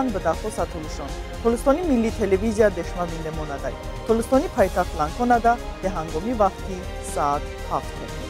Թուլստան բդախոս աթոլուշոն, Թուլստանի միլի տելևիզիա դեշմավին դեմոնադայ, Թուլստանի պայտախ լանքոնադա դեհանգոմի վաղթի սաատ հավթ է։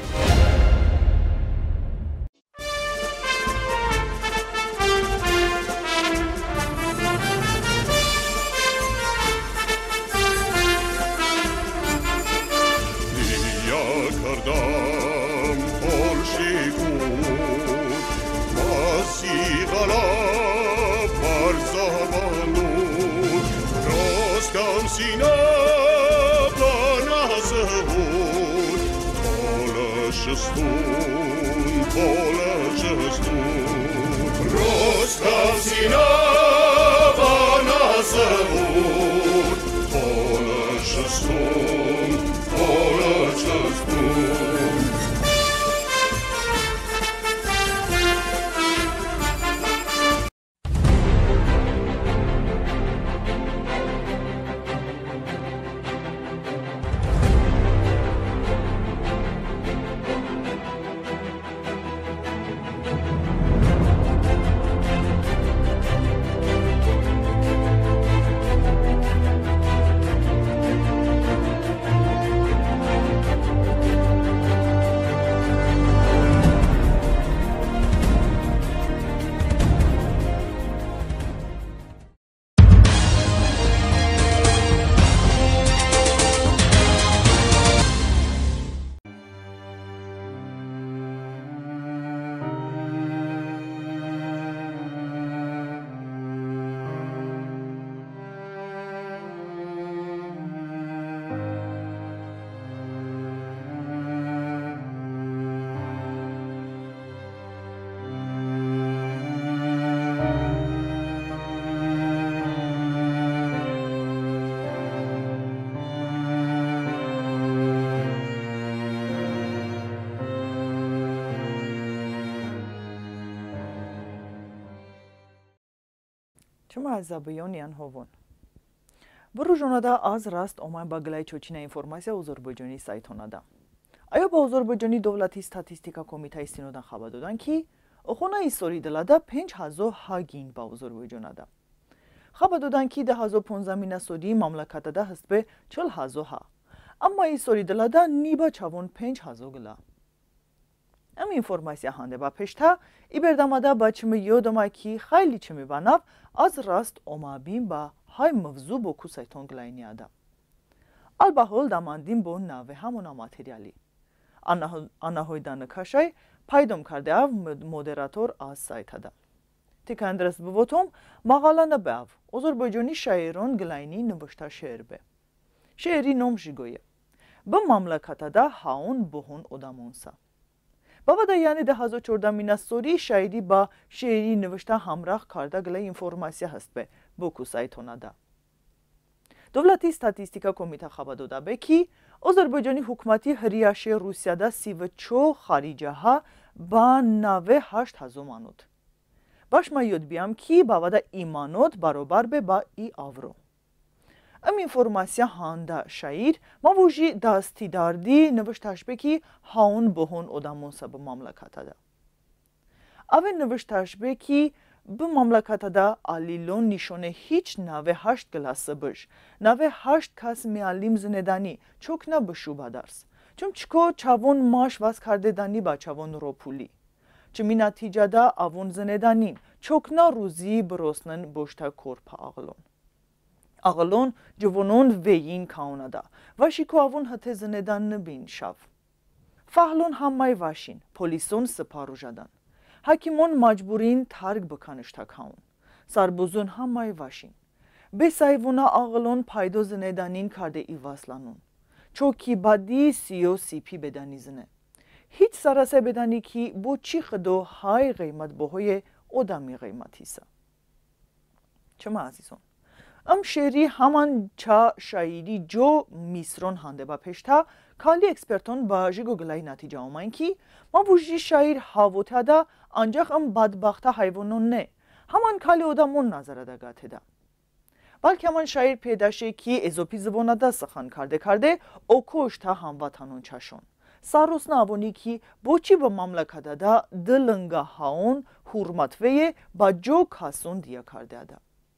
Zabıyonian Hovon. Burujonada az rast omay baglay çoçina informasya Azerbaycani saytonada. Ayo ba Azerbaycani Dovlati Statistika Komitay sinodan xabar dodan ki, oxona istori dilada 5000 hagin ba Azerbaycanada. Xabar dodan ki 2015 mina sodi mamlakatada hist be 40000 ha. Amma istori dilada niba çavon 5000 gila. Am informasiya hande ba peşta iberdamada baçımı yodama ki xayli çimi banav az rast omabin ba hay mevzu boku sayton glayniada. Albahol damandin bo nave hamona materyali. Anahoydan kaşay paydom kardeav moderator az saytada. Tikandres bvotom mağalana bav Azerbaycani şairon glayni nıvışta şeirbe. Şeiri nom jigoye. Bu mamlakatada haun bohun odamonsa. Baba da yani 2014 mina sori şairi ba şeiri nıvışta hamrah karda glay informasya hast be boku saytonada. Dovlati Statistika Komita xabar doda be ki Azerbaycani hukmati hriyaşe Rusyada 34 xaricaha ba nave 8000 manot. Başma yodbiyam ki bavada imanot barobar be ba i avro. Am informasya handa şair mavuji dastidardi nıvıştaş be ki haun bohun odamonsa bu mamlakatada. Ave nıvıştaş be ki bu mamlakatada alilon nişone hiç nave 8 glası bış. Nave 8 kas mealim zinedani çok na bışuba dars. Çum çiko çavon maş vas kardedani ba çavon ropuli. Çumi naticada avon zinedanin çok na ruzi brosnan boşta korpa ağlon. Ağlon cavonon veyin kaunada. Vaşiko avon hate zinedan bin şav. Fahlon hammay vaşin, polison sıparujadan. Hakimon majburin targ bıkanışta kaun. Sarbuzun hammay vaşin. Besayvuna ağlon paydo zinedanin karde ivaslanun. Çoki badi siyo sipi bedanizine. Hiç sarase bedani ki bu çiğdo hay gıymat bohoye odami gıymatisa. Çama azizon. Am şeri haman ça şairi jo misron hande ba peşta kali eksperton ba jigoglay natija omayn ki ma bu şair havotada ancak am badbaxta hayvanon ne haman kali odamon nazarada gateda. Balki haman şair pedaşe ki ezopi zvonada sıxan karde okoşta hamvatanun çaşon. Sarosna avoni ki boçi ba mamlakada da dılınga haon hurmat veye ba jo kason diya kardeda.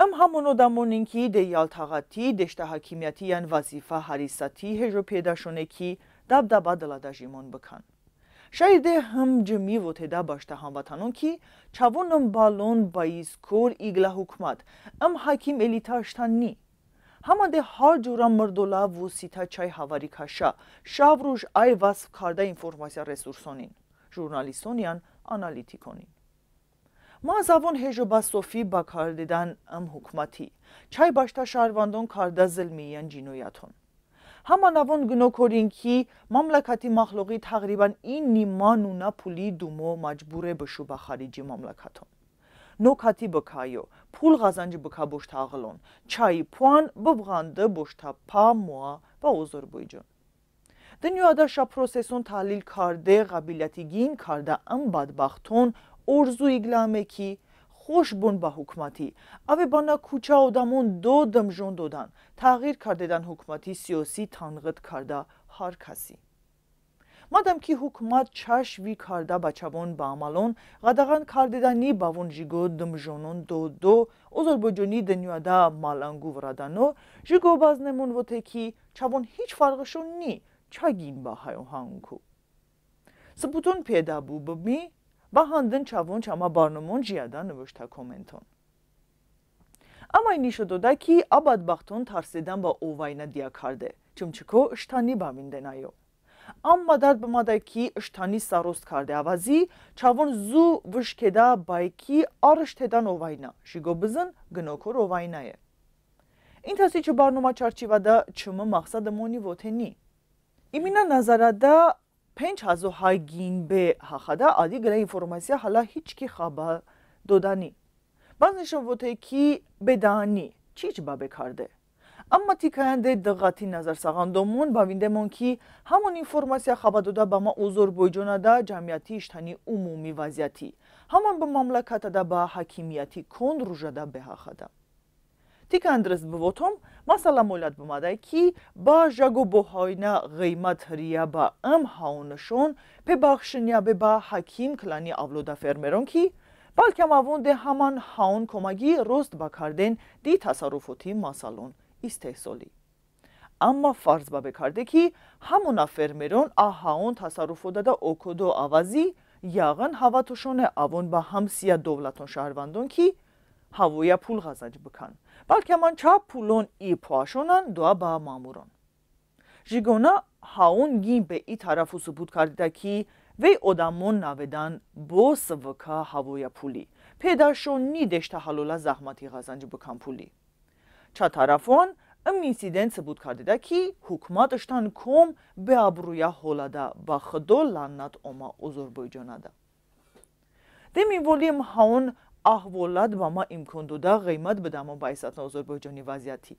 ام همونو دمونین کی ده یالتاغاتی دشته حکیمیتی یان وظیفه حریصتی هجو پیدا شونه کی دبدبه دلاده جیمون بکن. شاید هم جمی و تدا باشته هموطنون کی چوونم بالون بایز کور ایگلا حکمت ام حکیم الیتاشتن نی. همه ده هر جورا مردولا و سیتا چای هواری کشا شاو روش ای وصف کرده اینفورماسیا رسورسونین. ژورنالیستون یان آنالیتیکونین. ما از اوان هجو با صوفی با کار دیدن ام حکمتی چای باشته شهروندان کرده ظلمیان جنایتون. همان اوان گناه کردین که مملکتی مخلوقی تقریبا این نیما نونا پولی دومو مجبوره بشو به خارجی مملکتون. نوکاتی بکایو پول غزنج بکا بشت اغلون چای پوان ببغانده بشت پا موا و آذربایجان. دنیادا شا پروسسون تحلیل کرده قبیلتیگین کرده ام بدبختون ارزو ایگلامه کی خوش بون با حکمتی اوه بانا کوچه آدمون دو دمجون دادن تغییر کردن حکمتی سیاسی تنقید کرده هر کسی مادم کی حکمت چشوی کرده بچبون با عملون قدغن کردنی باون جیگو دمجونون دو آذربایجانی دنیادا مالانگو وردنو جیگو بازنمون و تکی چبون هیچ فرقشون نی چگین با هنگو سبوتون پیدا بو ببی با هندن چوون چما بارنمون جیادا نوشته کومنتون. اما اینی شده که بدبختون ترسیدن با اوواینه دیا کرده چمچکو اشتانی بامینده نیو. اما درد بماده که اشتانی سروست کرده عوضی چوون زو وشکده بای که آرشتدن اوواینه شیگو بزن گنوکور اوواینه. این تاسی چه بارنمه چرچیوده چمه مقصد مونی وطنی. ایمینا نظراده 5000 های گین به حخدا عادی گله اینفورماسیا حالا هیچ کی خبر دادنی. باز نشون وقتی کی بدانی چیچ با بکرده. اما تیکاینده دقتی نظر ساغندمون با ویندمون کی همون اینفورماسیا خبر داده با ما آذربایجان دا جمعیتی اشتنی عمومی وضعیتی همون به مملکت دا با حکیمیتی کند روجده به حخدا. تیکاندرس بوتم مثلا مولد بماده کی با جگو بوهاینا قیمت ریا با ام هاونشون به بخشنیا به با حکیم کلانی اولودا فرمرون کی بلکه موون ده همان هاون کمگی رست بکردن دی تصرفاتی مثلا استحصالی. اما فرض با بکرده کی همون فرمرون هاون تصرفو داده اوکودو آوازی یاغن هواتوشون اوون با همسیه دولتون شهروندون کی هوویا پول غزنج بکن بلکه من چه پولون ای پاشونن دو با ماموران. جیگونا هاون گیم به ای طرفو ثبوت کرده که وی ادامون نویدن با سوکا هوویا پولی پیداشون نیدشت حلولا زحمتی غزنج بکن پولی. چه طرفون ام اینسیدنت ثبوت کرده که حکومتشتن کم به ابرویا هولاده با خدو لعنت اما آذربایجان ده. دمی ولیم هاون احوالات با ما امکان داده قیمت بدم و بایستن آذربایجانی وضعیتی.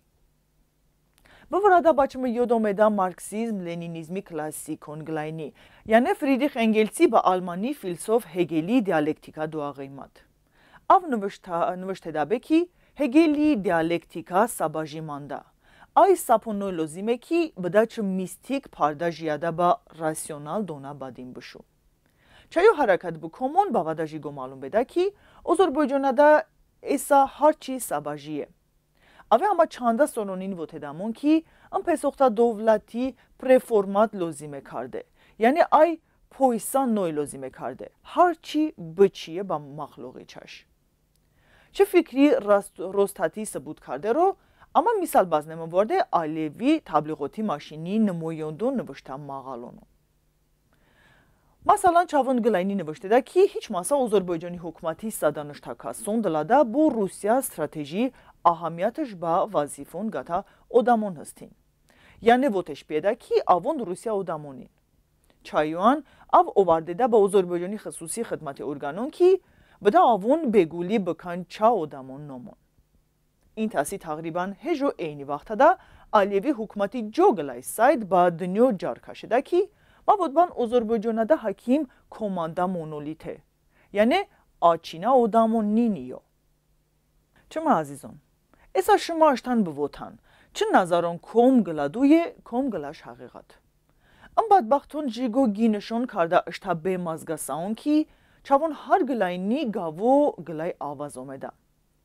بورادا بچم یاد اومده مارکسیزم لنینیزمی کلاسیکون گلاینی یعنی فریدریخ انگلسی با آلمانی فیلسوف هگلی دیالکتیکا دو قیمت. او نوشته دابه کی هگلی دیالکتیکا سباجی مانده. ای سپونو لازمه کی بده چه میستیک پارده جیاده با راسیونال دونا بدیم بشو. چایو حرکت بکمون با وداجی گو معلوم بده کی آذربایجان دا ایسا هرچی سباجیه. اوه اما چانده سرونین وتدمون کی ام پسوختا دولتی پرفورمات لازمه کرده. یعنی ای پویسا نوی لازمه کرده. هرچی بچیه با مخلوقی چش. چه فکری رستاتی ثبوت کرده رو اما مثال باز نمورده آلیوی تبلیغاتی ماشینی نمایندون نوشته مقالونو. مثلا چاون گلاینی نوشته ده که هیچ ماسا آذربایجانی حکومتی سادانش تکاسون دلاده با روسیه استراتژی اهمیتش با وظیفون گتا ادامون هستین. یعنی ووتش پیدا که آون روسیه ادامونین. چایوان او اوارده ده با آذربایجانی خصوصی خدمت ارگانون که بده آون بگولی بکن چا ادامون نمون. این تاسی تقریبا هجو اینی وقت ده آلیوی حکومتی جو گلای ساید با دنیا جار کشیده که ما بودبان آذربایجان ده حکیم کمانده مونولیته یعنی آچینا ادامون نینیو. چما عزیزان ایسا شما اشتن بوتن چه نظران کم گلادوی کم گلاش حقیقت ام بدبختون جیگو گینشون کرده اشتا به مزگه ساون کی چوان هر گلای نی گاوو گلای آواز اومده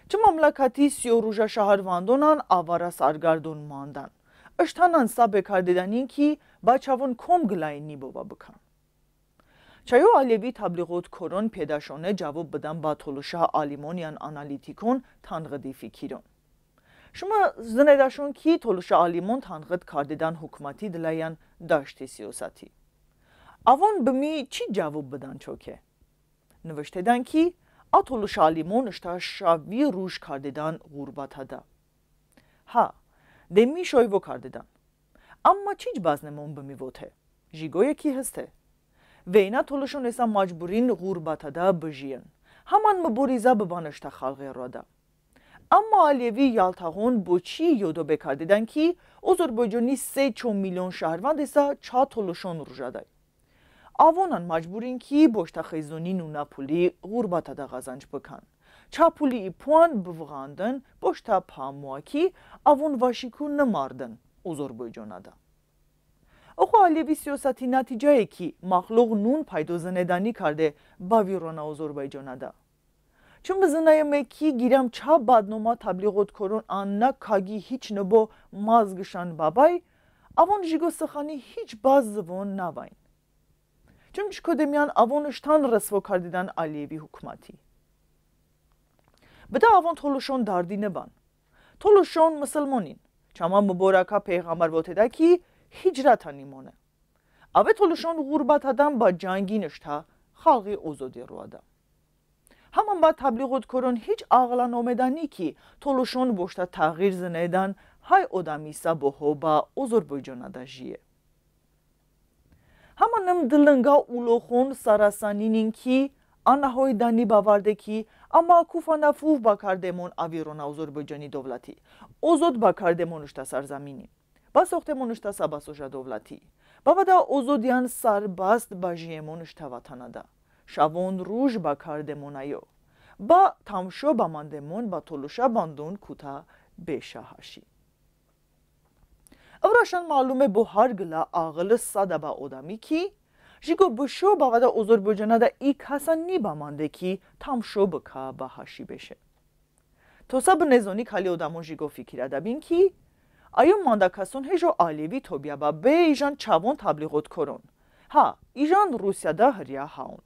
Mamlakati siyoruja şaharvandonan avara sargardon mandan. اشتانان سابه کردیدنین کی بچه‌ون کم گلاینی بوا بکن. چایو علیوی تبلیغات کرون پیداشونه جواب بدن با تلوشا آلیمونیان آنالیتیکون تنقدی فکرون. شما زنده‌داشون کی تلوشا آلیمون تنقد کردیدن حکومتی دلیان داشتی سیاستی. آوان بمی چی جواب بدن چوکه؟ نوشته‌دن کی تلوشا آلیمون اشتا شاوی روش کردیدن غربت هدا. ها دمی شایو کردیدن. اما چیج بازنمون بمیوته. جیگوی کی هسته؟ وینا تلوشون ایسا مجبورین غربت دا بجین. همان مبوریزا ببانشتا خلقی رادا. اما علیوی یالتاغون بو چی یودو بکردیدن کی آذربایجانی 3 میلیون شهروند ایسا چا تلوشون رو جدای. آوانان مجبورین کی باشتا خیزونی نونا پولی غربت دا غزنج بکن. چا پولی پوان بوغاندن باشتا پامواکی آوان واشیکون نماردن آذربایجان دا. اخو علیوی سیاستی نتیجه کی مخلوق نون پایدو زندانی کرده با ویران آذربایجان دا. چون بزنای مکی گیرم چا بدنما تبلیغات کرون آننا کاگی هیچ نبو مازگشان بابای آوان جیگو سخانی هیچ باز زبون نواین. چون چکدمیان آوانشتان رسوا کردیدن علیوی حکومتی. بده آوان تلوشون دردی نبان. تلوشون مسلمانین. چما مبارکه پیغمبر واتده کی هجرت نیمونه. اوه تلوشون غربت هدن با جنگی نشته خلقی آزادی رو هدن. همان با تبلیغات کرون هیچ عقلان آمدنی کی تلوشون باشته تغییر زنیدن های آدمیسا بهو با آذربایجان دا جیه. همانم دلنگا اولوخون سراسانینین کی آنهای دانی باورده کی اما کوفا نفوف با کردمون آویرون آذربایجانی دولتی آزاد با کردمونشتا سرزمینی با ساختمونشتا سباسوشا دولتی با ودا آزادیان سربست با جیمونشتا وطنده شوون روش با کردمونایو با تمشو با مندمون با تلوشا باندون کوتا بشهاشی اوراشان معلومه بو هر گلا آغل ساده با آدمی کی جیگو بشو با ودا آذربایجان دا ای کسا نی بامانده کی تمشو بکا با هاشی بشه توسا به نزونی کلی آدمون جیگو فکر دبین کی آیا مانده کسون هجو علیوی توبیا با به ایجان چوان تبلیغات کرون ها ایجان روسیا دا هریا هاون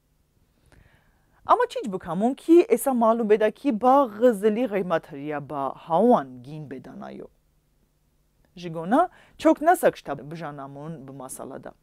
اما چیج بکمون کی ایسا معلوم بده کی با غزلی قیمت هریا با هاوان گین بدن آیو جیگونا چوک نسکشتا بجانمون بمساله دا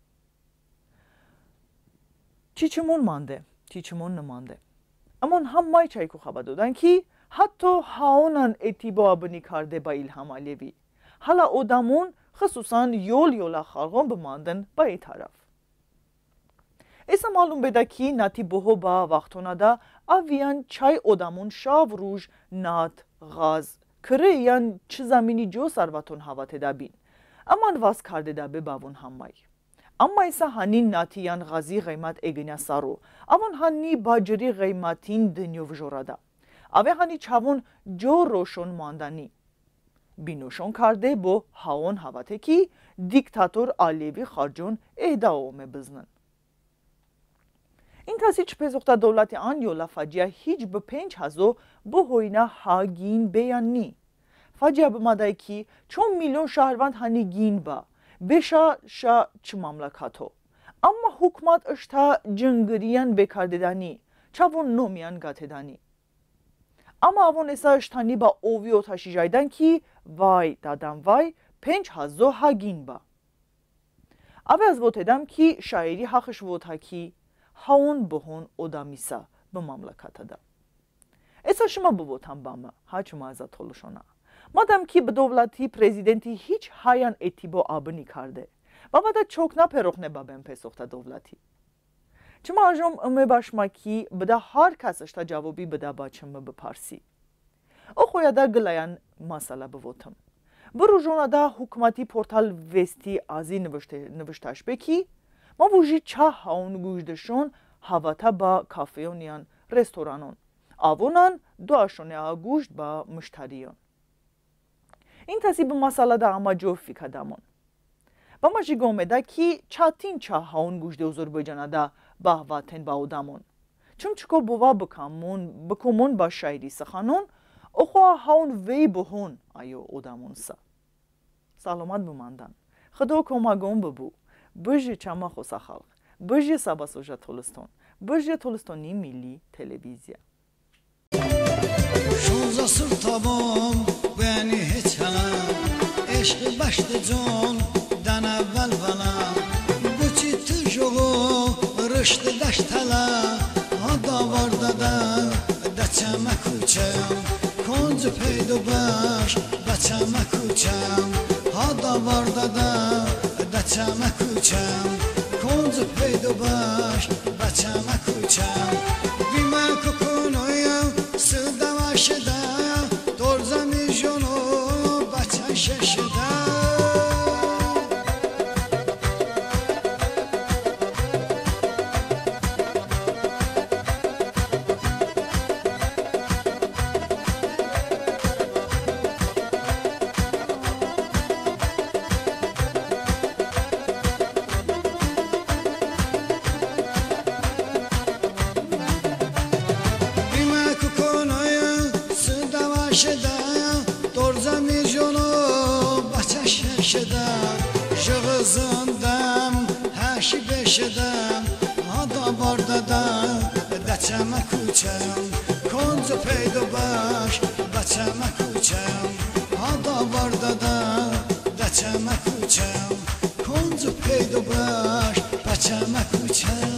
چیچمون مانده چیچمون نمانده اما هم مای چایکو خبر دادن کی حتی هاونان اتیبا بنی کرده با ایلهام علیوی حالا آدمون خصوصا یولا خلقان بماندن با ای طرف ایسا معلوم بده کی نتی بهو با وقتونه دا اویان چای آدمون شاو روش نات غاز کره یان چه زمینی جو سروتون هوات دا بین اما واس کرده دا بباون همای اما ایسا هنین ناتیان غازی قیمت اگنیا سارو اوان هنی باجری قیمتین دنیو وجورادا اوه هنی چاون جو روشون ماندنی بینوشون کرده بو هاون هواته کی دیکتاتور علیوی خارجون اهداومه بزنن این کسی چه پزوختا دولت آن یولا فاجیه هیچ به 5000 بو هوینا هاگین بیانی فاجیه بمادای کی چون میلیون شهروند هنی گین با بشا شا چه مملکاتو اما حکومت اشتا جنگریان بکرددانی چاون نومیان گاتدانی اما اوان ایسا اشتانی با اوویو تاشی جایدن کی وای دادم وای 5000 هاگین با اوه از ووتدم کی شاعری حقش ووتا کی هاون بهون آدمیسا به مملکت دا ایسا شما بوتم بامه هاچ مازا تولشونه مادم کی به دولتی پرزیدنتی هیچ هایان اتیبو آبنی کرده و بعد چوک نپروخنه بابم پسوخته دولتی چما اجم امه باشما کی بده هر کسش تا جوابی بده باچم بپرسی او خویا دا گلیان مسئله بوتم برو جونا دا حکومتی پورتال وستی ازی نوشتش بکی ما وجی چه هاون گوشدشون هواتا با کافیونیان رستورانون آوونان دواشونه ها گوشت با مشتریان این تصیب مسئله دا اما جو فکر دامون با ما جی گومه کی چاتین چه هاون گوشده آذربایجان دا با وطن با آدمون چون چکو بوا بکمون با شاعری سخانون اخوا هاون وی بهون ایو ادمونسا سلامت بماندن خدا کمگون ببو بجی چما خوصا خلق بجی سبا سوژه تولستون بجی تولستونی ملی تلویزیا 16 asır tamam beni hiç hemen eşki başlı can den evvel bana bu ciddi joğu rıştı daş tela hada var da deçeme kuçem koncu peydu baş deçeme kuçem hada var da deçeme kuçem koncu peydu baş deçeme kuçem bime kukunoya sıda şeda dorza mijono bacha şeşeda dorza mijono bacha şeşeda jığızındam haşi beşedam hada barda da deçeme kuçem koncu peydo baş deçeme kuçem hada barda da deçeme kuçem koncu peydo baş deçeme kuçem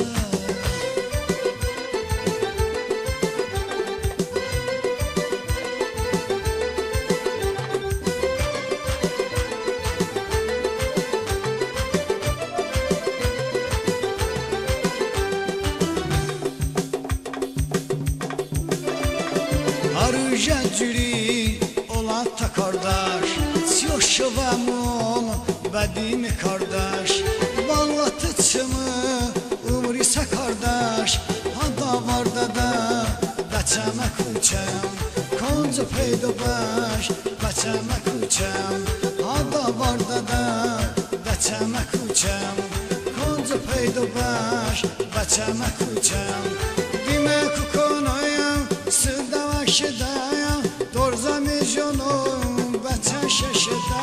Arıca cüri olan ta kardeş Siyoşıvamon bedimi kardeş Vallatıçımı umrisa kardeş Hada var da deçeme kuçem Koncu peydo baş deçeme kuçem Hada var da deçeme kuçem Koncu peydo baş deçeme kuçem Dime kukonoyam sıda şedaya dorza mijono bacha şeşeda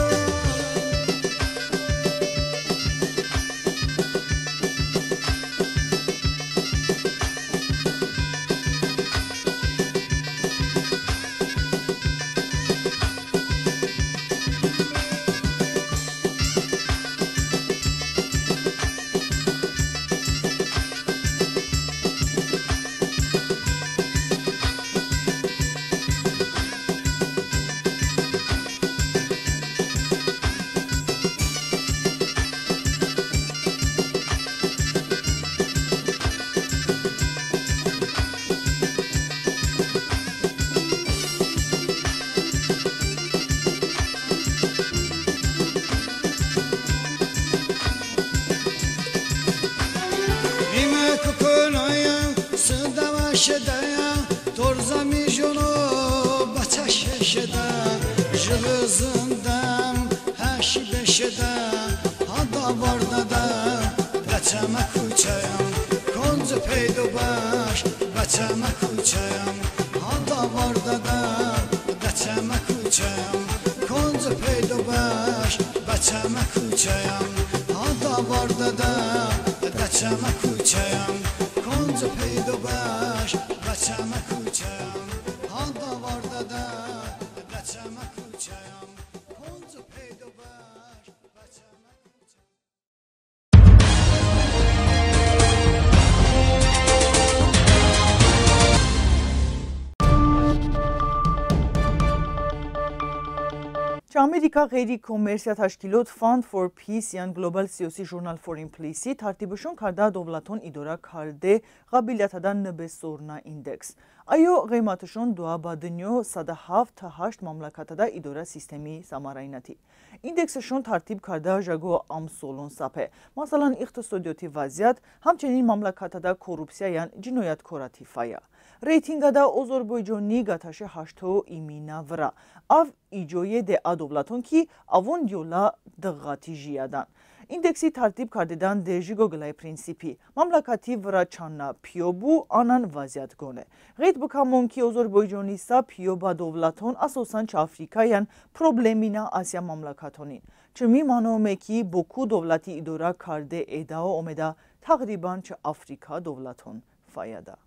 şedaya dorza mijono bacha şeşeda jığızındam haşi beşeda hada var da deçeme kuçem koncu peydo baş deçeme kuçem hada var da deçeme kuçem koncu peydo baş deçeme kuçem hada var da deçeme kuçem koncu peydo baş deçeme kuçem hada var da deçeme kuçem koncu peydo baş deçeme kuçem Ամերիկա غیری կոմերցիա تشکیلات Fund for Peace یان Global سیاسی Journal for Implicit ترتیبشون کرده دولتون ایدورا کرده قابلیت نبه سورنا ایندکس ایو قیمتشون دو بدنیو 107 تا 8 مملکت دا ایدورا سیستمی ساماریناتی ایندکسشون ترتیب کرده جگو امسولون سپه مثلا اقتصادیاتی وضعیت همچنین مملکت دا کورپسیا یان جنایت کوراتی فایا ريتينغا دا ازربيجاني گاتاشه 8 ایمینا ورا او ایجوی ده ادولتون کی اوون دیولا دغاتی جیادن индекси тартиб кардидан дежи гогилай принципи мамлакати вра чанна пиёбу анан вазият гоне ғейд бикамон ки озарбойҷониса пиёба довлатон асосан ча африкаян проблемина асия мамлакатонин чими маноме ки боку довлати идора карде эдао омеда тақрибан ча африка довлатон фаяда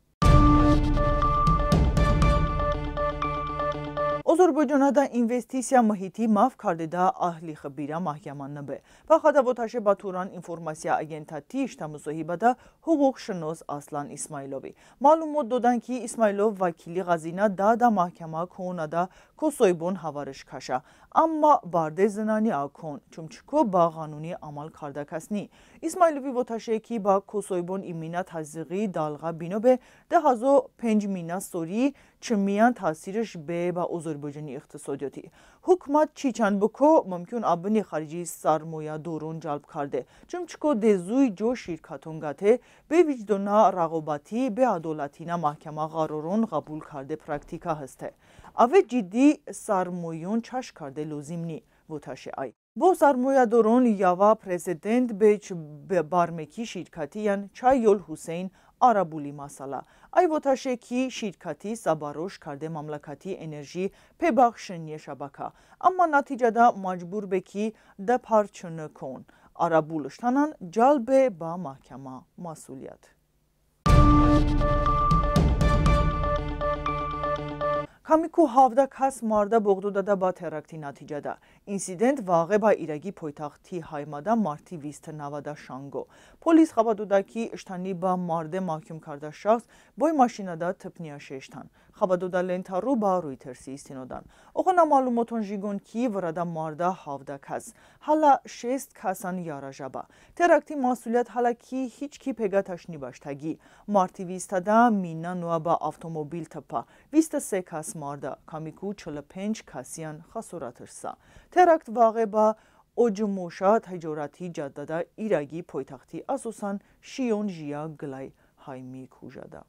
озарбойҷонада инвестисия муҳити маҳв кардида аҳли хибира маҳкаман набе ва хадавоташе ба туран информация агентати ишта мусоҳибада ҳуқуқшинос аслан исмаиловӣ маълумот доданд ки исмаилов вакили ғазина дада маҳкама кунада косойбон ҳавариш каша амма барде зинани акон чумчико ба қануни амал карда кас ни исмаилови воташе ки ба косойбон имина тазиқи далға бинобе 2005 мина сори чимиян таъсириш бе ба озарбойҷони иқтисодиётӣ ҳукумат чичанд буко мумкин абни хариҷи сармоядорон ҷалб карде чумчико дезуи ҷо ширкатон гате бе виҷдона рағобатӣ бе адолатина маҳкама қаророн қабул карде практика ҳасте аве ҷиддӣ сармоён чашм карде лозим ни воташе ай бо сармоядорон ява президент беч бармеки ширкатиян чайёл ҳусейн арабули масъала ай воташе ки ширкати сабарош карде мамлакати энержӣ пебахшине шабака амма натиҷада маҷбур бе ки дапарчуна кун арабулштанан ҷалбе ба маҳкама масъулият камику 17 кас марда боғду дада ба теракти натиҷада инсидент вақеъ ба ираги пойтахти ҳаймада марти 290 шанго полис хабар дода ки иштани ба марде маҳкум карда шахс бои машинада типния шештан хабар дода лентару ба ройтерси истинодан охона маълумотон жигон ки варада марда 17 кас ҳала 6 касан яражаба теракти масъулият ҳала ки ҳеҷ ки пегаташ нибаштагӣ марти 200 мина нуа ба автомобил типа 23 кас марда камику 45 касиян хасоратирса теракт вақеъ ба оҷумоша таҷорати ҷаддада ираги пойтахти асосан шиён жия гилай ҳайми кужада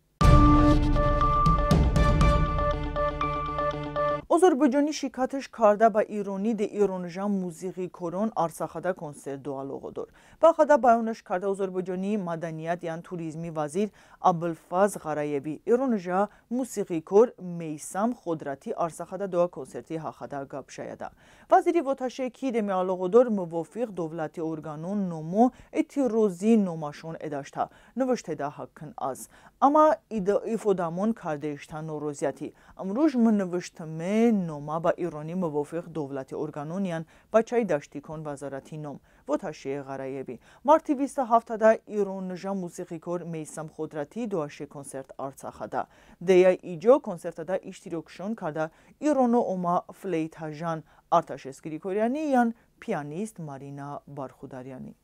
озарбойҷонӣ шикатиш карда ба иронӣ де иронжа музиқикорон арсахада консерт дуалоғодор ба хада баёнаш карда озарбойҷонӣ маданият ян туризми вазир абулфаз ғараевӣ иронжа мусиқикор мейсам худратӣ арсахада дуа консерти ҳахада гап шаяда вазири воташе ки деми алоғодор мувофиқ довлати органон номо эътирозӣ номашон эдашта навиштеда ҳаккин аз амма ифодамон кардаишта норозиятӣ амрӯж мнавиштаме нома ба ирони мувофиқ довлати органониян бачаи даштикон вазарати ном воташе ғараевӣ марти 27 иронжа мусиқикор мейсам худратӣ дуаше консерт арцахада дея иҷо консертада иштирокшон карда ироно ома флейтажан арташес григоряни ян пианист марина бархударяни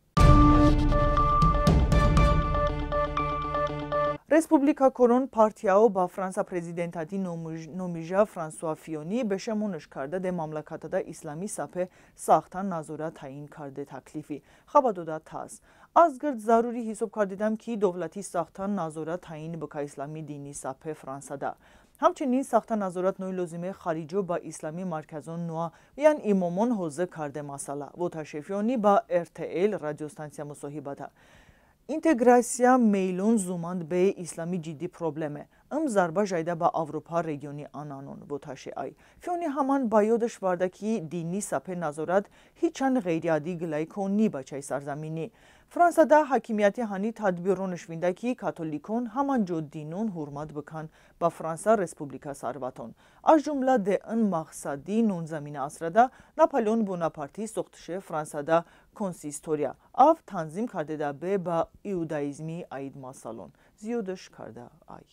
республикакорон партияо ба франса президентати номижа франсуа фионӣ бешамониш карда де мамлакатада исламӣ сапе сахтан назорат таъин карде таклифӣ хабар дода тасс аз гирд зарури ҳисоб кардидам ки довлати сахтан назорат таъин бика исламӣ дини сапе франсада ҳамчунин сахта назорат нои лозиме хариҷо ба исламӣ марказон нуа ян имомон ҳозир карде масъала воташефёнӣ ба ртл радиостансия мусоҳибада интеграция мейлон зуманд бе исламӣ ҷиддӣ проблеме ым зарба жайда ба аврупа региони ананон воташе ай фёни ҳаман ба ёдаш варда ки дини сапе назорат ҳичан ғейриадӣ гилай конӣ бачаи сарзаминӣ франсада ҳакимияти ҳани тадбирониш винда ки католикон ҳаман ҷо динон ҳурмат бикан ба франса республика сарватон аз ҷумла де ин мақсади 19 асрада наполеон бонапарти сохтише франсада консистория ав танзим кардеда бе ба иудаизми аид масалон зиёдаш карда ай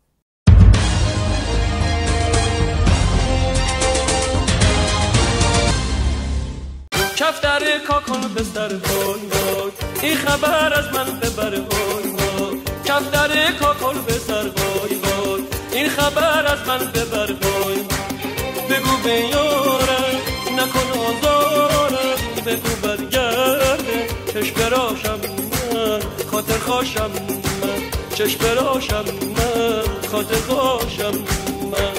کفتر کاکن بستر هوی هوی این خبر از من ببر هوی هوی کفتر کاکن بستر هوی هوی این خبر از من ببر هوی بگو بیارم نکن آزارم بگو برگرده چشم براشم من خاطر خوشم من چشم براشم من خاطر خوشم من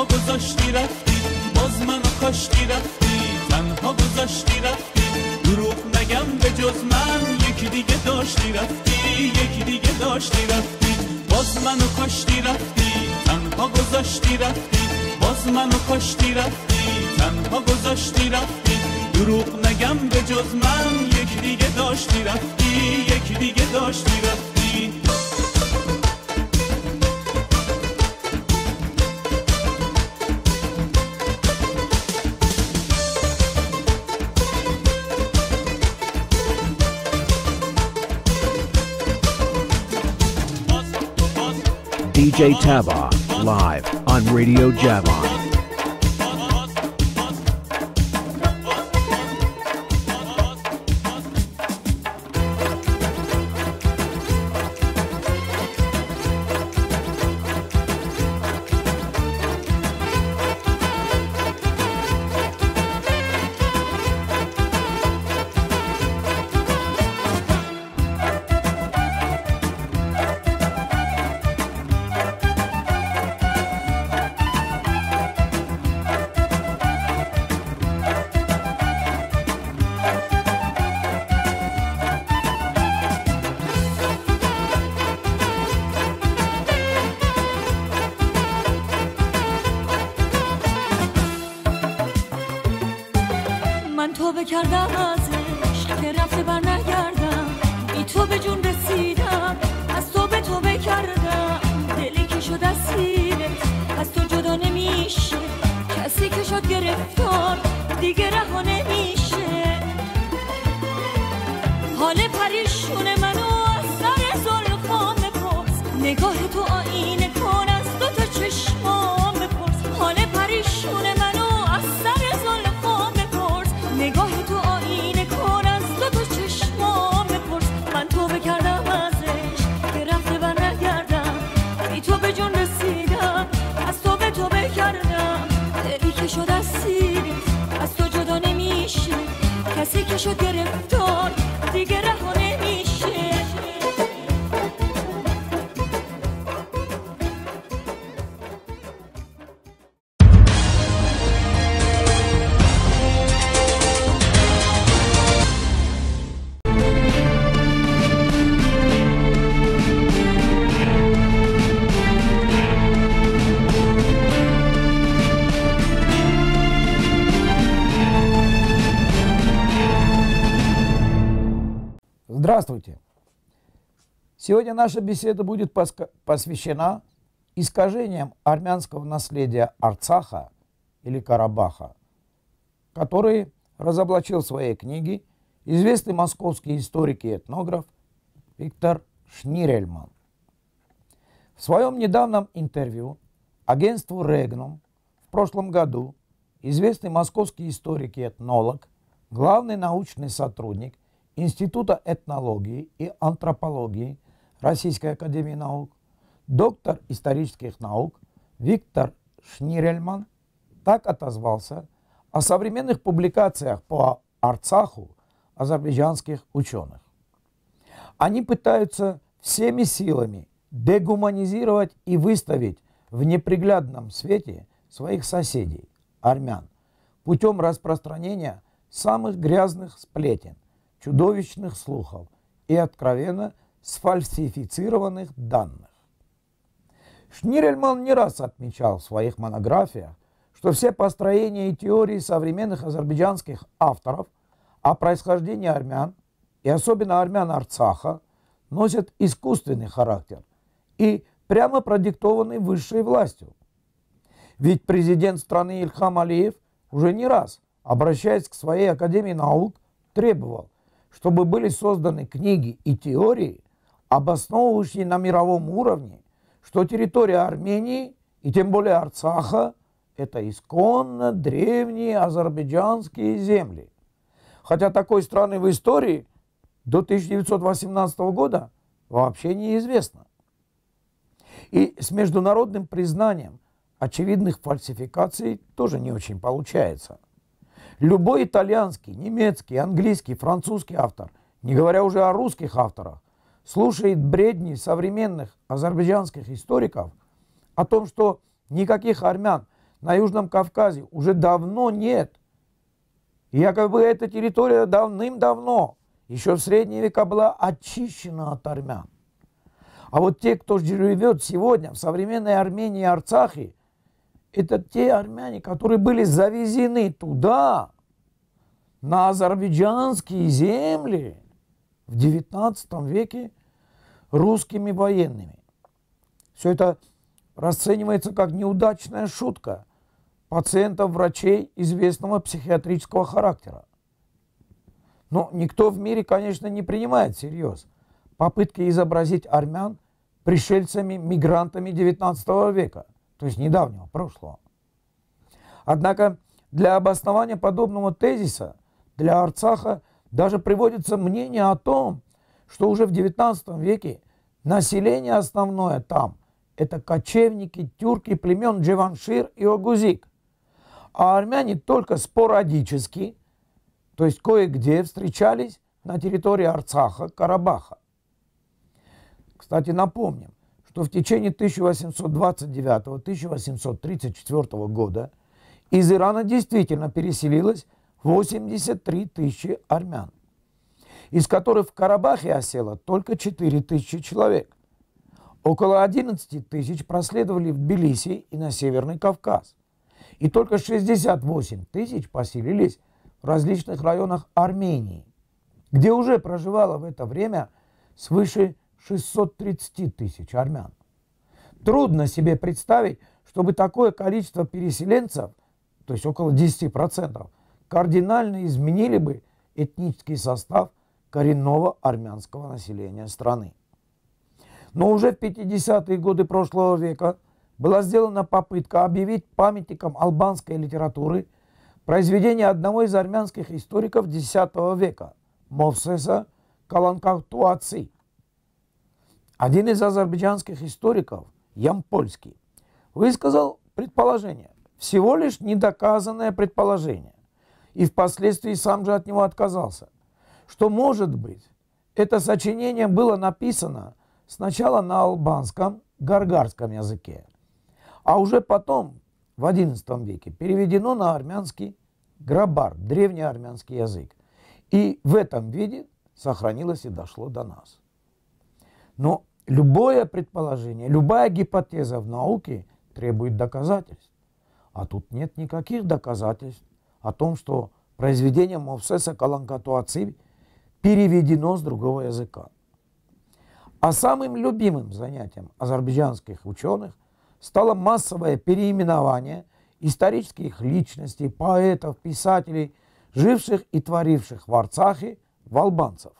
تنها گذاشتی رفتی باز منو کاشتی رفتی تنها گذاشتی رفتی دروغ نگم به جز من یکی دیگه داشتی رفتی یکی دیگه داشتی رفتی باز منو کاشتی رفتی تنها گذاشتی رفتی باز منو کاشتی رفتی تنها گذاشتی رفتی دروغ نگم به جز من یکی دیگه داشتی رفتی یکی دیگه داشتی رفتی DJ Taba, live on Radio Javon. توبه کردم ازش که رفته بر نگردم بی تو به جون رسیدم از تو به توبه کردم دلی که شد اسیرت از تو جدا نمیشه کسی که شد گرفتار دیگه رها نمیشه حال پریشون منو از سر زلفام بپرس نگاه تو آینه کن از دو تا چشمام بپرس حال پریشون منو از سر زلفام بپرس نگاه تو آینه کن از دو تا چشمام بپرس من توبه کردم ازش که رفته بر نگردم بی تو به جون رسیدم از تو به توبه کردم دلی که شد اسیرت از تو جدا نمیشه کسی که شد گرفتار دیگه رها نمیشه Здравствуйте! Сегодня наша беседа будет посвящена искажениям армянского наследия Арцаха или Карабаха, который разоблачил в своей книге известный московский историк и этнограф Виктор Шнирельман. В своем недавнем интервью агентству Регнум в прошлом году известный московский историк и этнолог, главный научный сотрудник Института этнологии и антропологии Российской академии наук, доктор исторических наук Виктор Шнирельман так отозвался о современных публикациях по Арцаху азербайджанских ученых. Они пытаются всеми силами дегуманизировать и выставить в неприглядном свете своих соседей, армян, путем распространения самых грязных сплетен, чудовищных слухов и откровенно сфальсифицированных данных. Шнирельман не раз отмечал в своих монографиях, что все построения и теории современных азербайджанских авторов о происхождении армян, и особенно армян Арцаха, носят искусственный характер и прямо продиктованный высшей властью. Ведь президент страны Ильхам Алиев уже не раз, обращаясь к своей Академии наук, требовал, чтобы были созданы книги и теории, обосновывающие на мировом уровне, что территория Армении, и тем более Арцаха, это исконно древние азербайджанские земли. Хотя такой страны в истории до 1918 года вообще неизвестно. И с международным признанием очевидных фальсификаций тоже не очень получается. Любой итальянский, немецкий, английский, французский автор, не говоря уже о русских авторах, слушает бредни современных азербайджанских историков о том, что никаких армян на Южном Кавказе уже давно нет. И якобы эта территория давным-давно, еще в средние века, была очищена от армян. А вот те, кто живет сегодня в современной Армении и Арцахе, это те армяне, которые были завезены туда, на азербайджанские земли в XIX веке русскими военными. Все это расценивается как неудачная шутка пациентов, врачей известного психиатрического характера. Но никто в мире, конечно, не принимает всерьез попытки изобразить армян пришельцами, мигрантами XIX века, то есть недавнего прошлого. Однако для обоснования подобного тезиса для Арцаха даже приводится мнение о том, что уже в XIX веке население основное там – это кочевники, тюрки племен Джеваншир и Огузик, а армяне только спорадически, то есть кое-где встречались на территории Арцаха, Карабаха. Кстати, напомним, что в течение 1829-1834 года из Ирана действительно переселилось 83 тысячи армян, из которых в Карабахе осело только 4 тысячи человек. Около 11 тысяч проследовали в Тбилиси и на Северный Кавказ. И только 68 тысяч поселились в различных районах Армении, где уже проживало в это время свыше 630 тысяч армян. Трудно себе представить, чтобы такое количество переселенцев, то есть около 10%, кардинально изменили бы этнический состав коренного армянского населения страны. Но уже в 50-е годы прошлого века была сделана попытка объявить памятником албанской литературы произведение одного из армянских историков X века Мовсеса Каланкатуаци. Один из азербайджанских историков, Ямпольский, высказал предположение, всего лишь недоказанное предположение, и впоследствии сам же от него отказался, что, может быть, это сочинение было написано сначала на албанском, гаргарском языке, а уже потом, в XI веке, переведено на армянский грабар, древнеармянский язык, и в этом виде сохранилось и дошло до нас. Но любое предположение, любая гипотеза в науке требует доказательств. А тут нет никаких доказательств о том, что произведение Мовсеса Каланкатуаци переведено с другого языка. А самым любимым занятием азербайджанских ученых стало массовое переименование исторических личностей, поэтов, писателей, живших и творивших в Арцахе, в албанцев.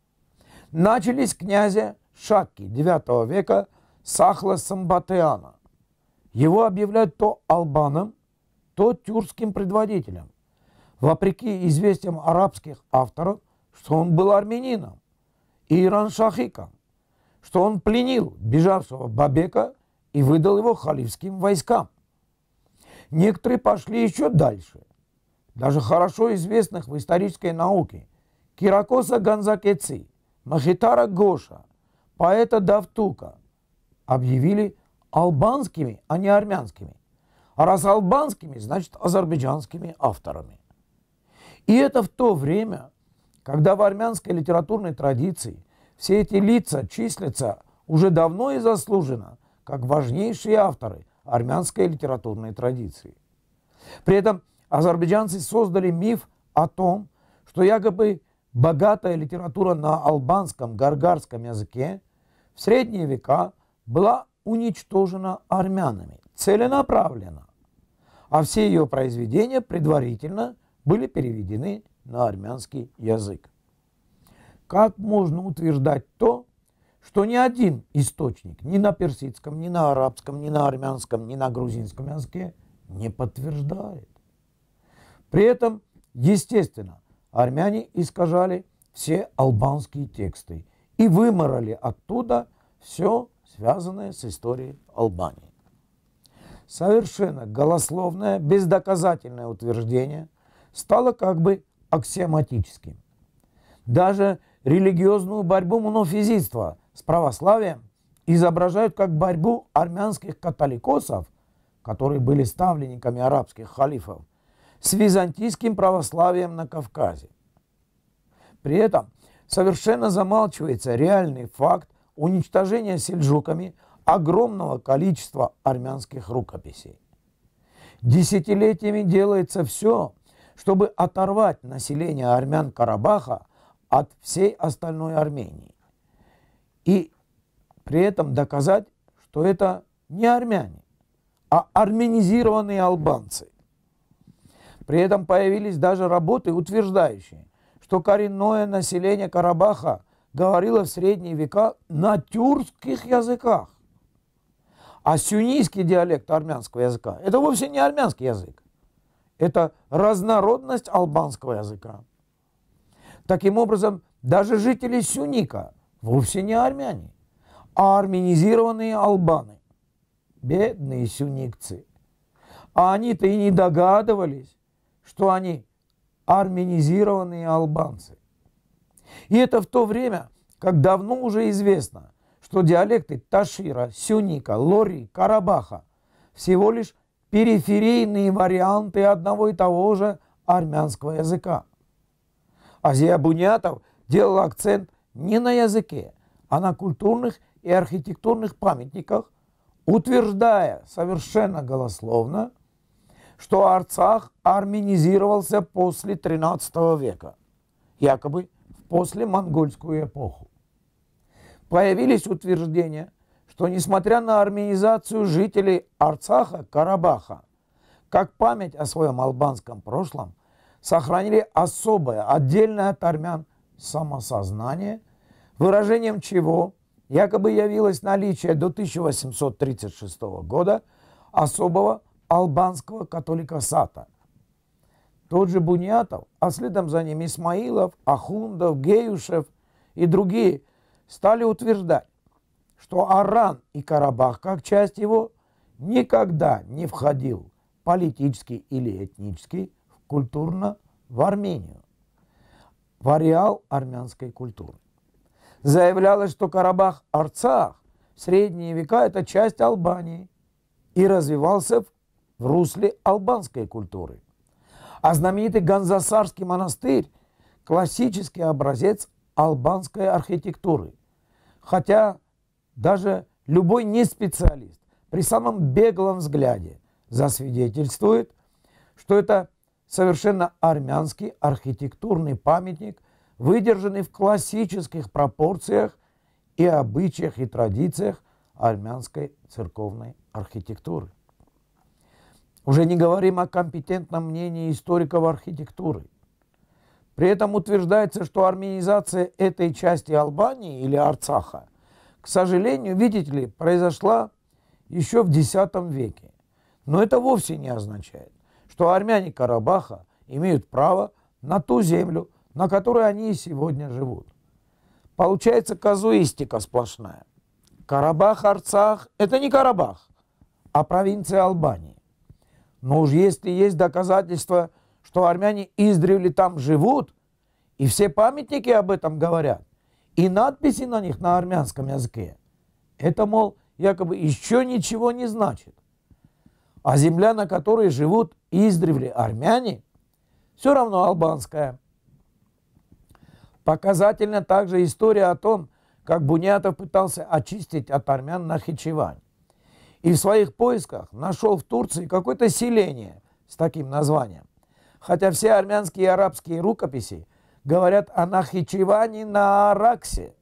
Начали с князя Шакки IX века Сахла Самбатеана. Его объявляют то албаном, то тюркским предводителем, вопреки известиям арабских авторов, что он был армянином, и Иран-Шахиком, что он пленил бежавшего Бабека и выдал его халифским войскам. Некоторые пошли еще дальше. Даже хорошо известных в исторической науке Киракоса Ганзакеци, Махитара Гоша, поэта Давтука объявили албанскими, а не армянскими. А раз албанскими, значит азербайджанскими авторами. И это в то время, когда в армянской литературной традиции все эти лица числятся уже давно и заслуженно как важнейшие авторы армянской литературной традиции. При этом азербайджанцы создали миф о том, что якобы богатая литература на албанском, гаргарском языке в средние века была уничтожена армянами целенаправленно, а все ее произведения предварительно были переведены на армянский язык. Как можно утверждать то, что ни один источник ни на персидском, ни на арабском, ни на армянском, ни на грузинском языке не подтверждает? При этом, естественно, армяне искажали все албанские тексты и выморали оттуда все, связанное с историей Албании. Совершенно голословное, бездоказательное утверждение стало как бы аксиоматическим. Даже религиозную борьбу монофизитства с православием изображают как борьбу армянских католикосов которые были ставленниками арабских халифов, с византийским православием на Кавказе. При этом совершенно замалчивается реальный факт уничтожения сельджуками огромного количества армянских рукописей. Десятилетиями делается все, чтобы оторвать население армян Карабаха от всей остальной Армении. И при этом доказать, что это не армяне, а армянизированные албанцы. При этом появились даже работы, утверждающие, что коренное население Карабаха говорило в средние века на тюркских языках. А сюннийский диалект армянского языка – это вовсе не армянский язык. Это разнородность албанского языка. Таким образом, даже жители Сюника вовсе не армяне, а армянизированные албаны. Бедные сюникцы. А они-то и не догадывались, что они армянизированные албанцы. И это в то время, как давно уже известно, что диалекты Ташира, Сюника, Лори, Карабаха всего лишь периферийные варианты одного и того же армянского языка. А Зия Бунятов делал акцент не на языке, а на культурных и архитектурных памятниках, утверждая совершенно голословно, что Арцах армянизировался после XIII века, якобы в послемонгольскую эпоху. Появились утверждения, что несмотря на армянизацию жителей Арцаха, Карабаха, как память о своем албанском прошлом, сохранили особое, отдельное от армян самосознание, выражением чего якобы явилось наличие до 1836 года особого албанского католикосата. Тот же Бунятов, а следом за ним Исмаилов, Ахундов, Геюшев и другие стали утверждать, что Аран и Карабах, как часть его, никогда не входил политически или этнически, культурно в Армению, в ареал армянской культуры. Заявлялось, что Карабах-Арцах в средние века – это часть Албании и развивался в русле албанской культуры. А знаменитый Ганзасарский монастырь – классический образец албанской архитектуры. Хотя даже любой неспециалист при самом беглом взгляде засвидетельствует, что это совершенно армянский архитектурный памятник, выдержанный в классических пропорциях и обычаях и традициях армянской церковной архитектуры. Уже не говорим о компетентном мнении историков архитектуры. При этом утверждается, что армянизация этой части Албании или Арцаха, к сожалению, видите ли, произошла еще в X веке. Но это вовсе не означает, что армяне Карабаха имеют право на ту землю, на которой они и сегодня живут. Получается казуистика сплошная. Карабах-Арцах – это не Карабах, а провинция Албании. Но уж если есть доказательства, что армяне издревле там живут, и все памятники об этом говорят, и надписи на них на армянском языке, это, мол, якобы еще ничего не значит. А земля, на которой живут издревле армяне, все равно албанская. Показательна также история о том, как Бунятов пытался очистить от армян Нахичевань. И в своих поисках нашел в Турции какое-то селение с таким названием. Хотя все армянские и арабские рукописи говорят о Нахичеване на Араксе.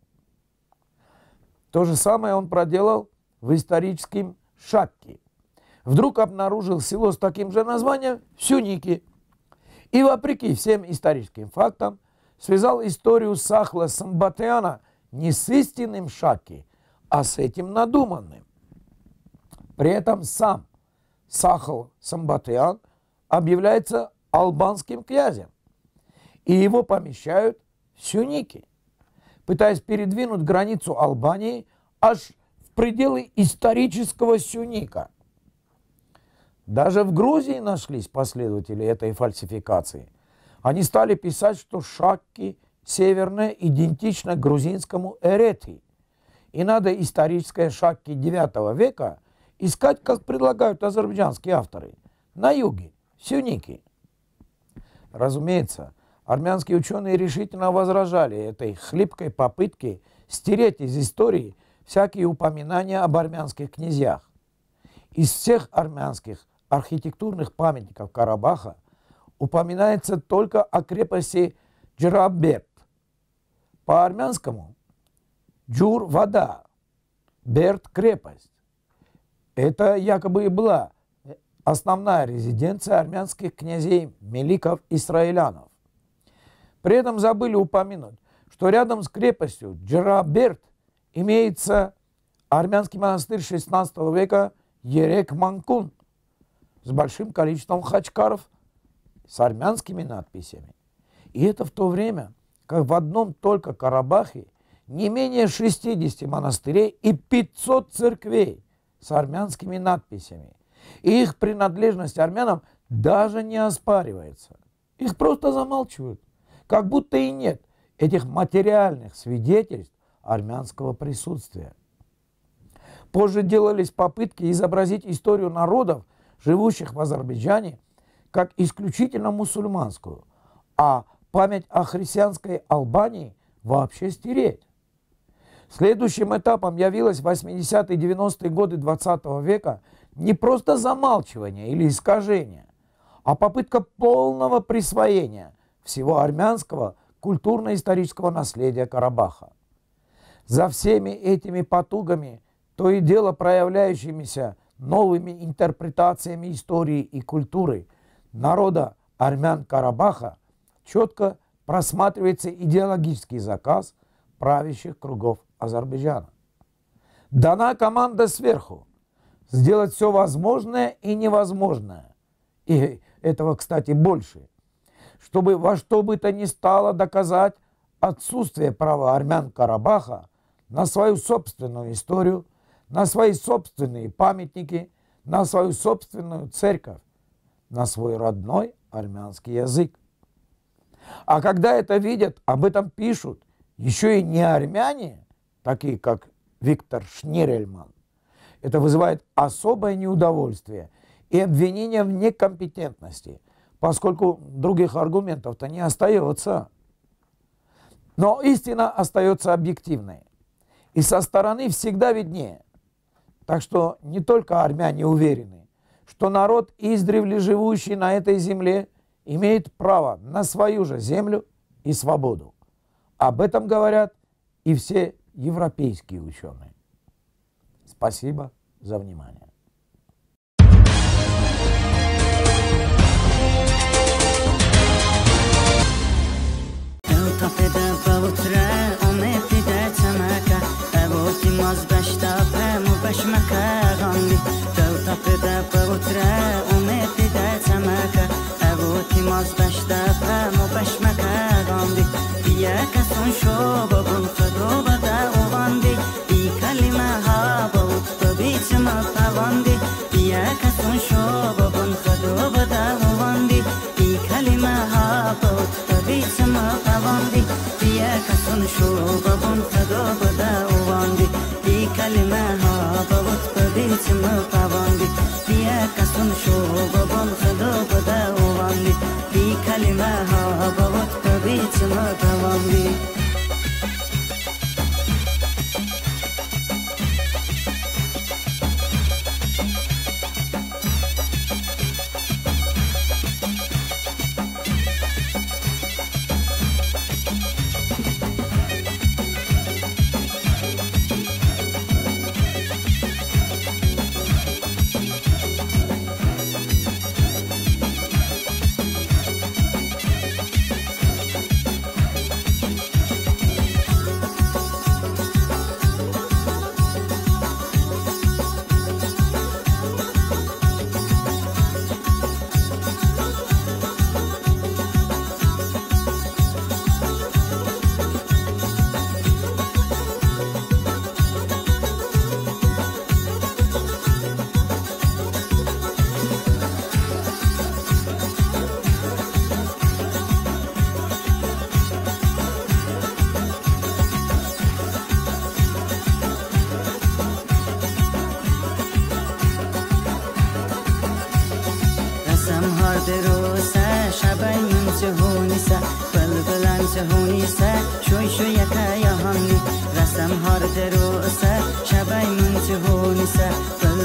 То же самое он проделал в историческом Шакке. Вдруг обнаружил село с таким же названием в Сюнике. И вопреки всем историческим фактам связал историю Сахла Самбатяна не с истинным Шакки, а с этим надуманным. При этом сам Сахл Самбатян объявляется албанским князем, и его помещают в Сюнике, пытаясь передвинуть границу Албании аж в пределы исторического Сюника. Даже в Грузии нашлись последователи этой фальсификации. Они стали писать, что Шакки северная идентична грузинскому Эрети, и надо историческое Шакки IX века искать, как предлагают азербайджанские авторы, на юге, в Сюники. Разумеется, армянские ученые решительно возражали этой хлипкой попытке стереть из истории всякие упоминания об армянских князьях. Из всех армянских архитектурных памятников Карабаха упоминается только о крепости Джараберт. По-армянскому Джур – вода, Берт – крепость. Это якобы и была основная резиденция армянских князей Меликов и Исраилянов. При этом забыли упомянуть, что рядом с крепостью Джараберт имеется армянский монастырь XVI века Ерек-Манкун с большим количеством хачкаров с армянскими надписями. И это в то время, как в одном только Карабахе не менее 60 монастырей и 500 церквей с армянскими надписями. И их принадлежность армянам даже не оспаривается. Их просто замалчивают, как будто и нет этих материальных свидетельств армянского присутствия. Позже делались попытки изобразить историю народов, живущих в Азербайджане, как исключительно мусульманскую, а память о христианской Албании вообще стереть. Следующим этапом явилось в 80-е и 90-е годы 20 века не просто замалчивание или искажение, а попытка полного присвоения всего армянского культурно-исторического наследия Карабаха. За всеми этими потугами, то и дело проявляющимися новыми интерпретациями истории и культуры народа армян Карабаха, четко просматривается идеологический заказ правящих кругов Азербайджана. Дана команда сверху сделать все возможное и невозможное, и этого, кстати, больше, чтобы во что бы то ни стало доказать отсутствие права армян Карабаха на свою собственную историю, на свои собственные памятники, на свою собственную церковь, на свой родной армянский язык. А когда это видят, об этом пишут еще и не армяне, такие как Виктор Шнирельман, это вызывает особое неудовольствие и обвинение в некомпетентности, поскольку других аргументов-то не остается. Но истина остается объективной и со стороны всегда виднее. Так что не только армяне уверены, что народ, издревле живущий на этой земле, имеет право на свою же землю и свободу. Об этом говорят и все европейские ученые. Спасибо за внимание.